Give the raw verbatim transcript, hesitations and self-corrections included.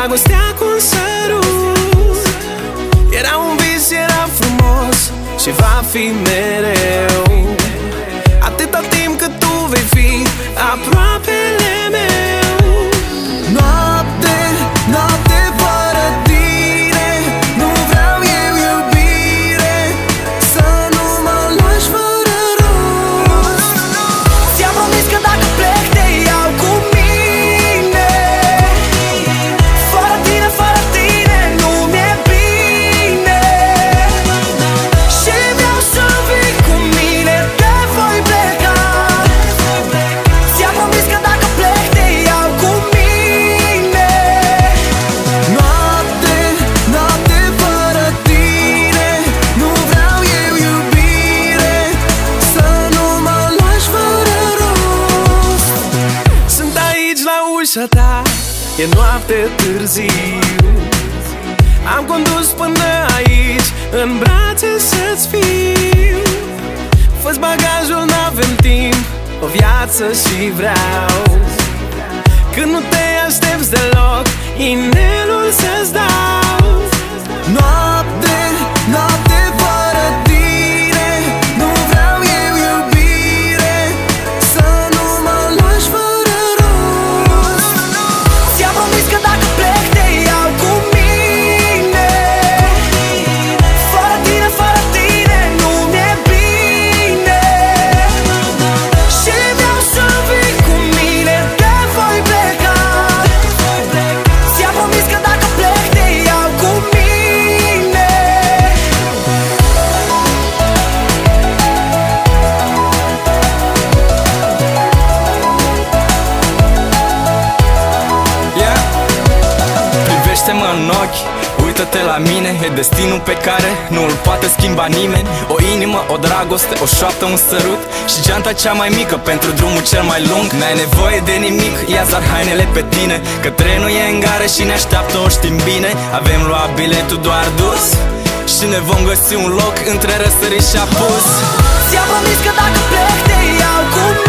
dragostea cu un sărut. Era un vis, era frumos și va fi mereu, atâta timp cât tu vei fi aproapele meu. Noapte, noapte fără tine, nu vreau eu iubire, să nu mă lași fără rost. Ți-am promis că dacă plec te iau cu mine. Fără tine, fără tine nu mi-e bine. Și vreau să vii cu mine, te voi pleca. Ți-am promis că dacă plec te iau cu mine. Noapte, noapte fără tine, nu vreau eu iubire, să nu mă lași fără rost. Sunt aici la ușa ta, e noapte târziu. Am condus până aici, în brațe să-ți fiu. Fă-ți bagajul, n-avem timp, o viață și vreau. Când nu te aștepți deloc, inelul să-ți dau. Noapte, noapte fără tine, nu vreau eu iubire, să nu mă lași fără rost. Ți-am promis că dacă plec te iau cu mine. Fără tine, fără tine nu mi-e bine. Și vreau să vii cu mine, te voi pleca. Ți-am promis că dacă plec te iau cu mine. Yeah. Privește-mă în ochi, uită-te la mine. E destinul pe care nu-l poate schimba nimeni. O inimă, o dragoste, o șoaptă, un sărut și geanta cea mai mică pentru drumul cel mai lung. N-ai nevoie de nimic, ia zar hainele pe tine, că trenul e în gare și ne așteaptă, o știm bine. Avem luat biletul doar dus și ne vom găsi un loc între răsărit și apus. Ți-am promis că dacă plec te iau cu mine.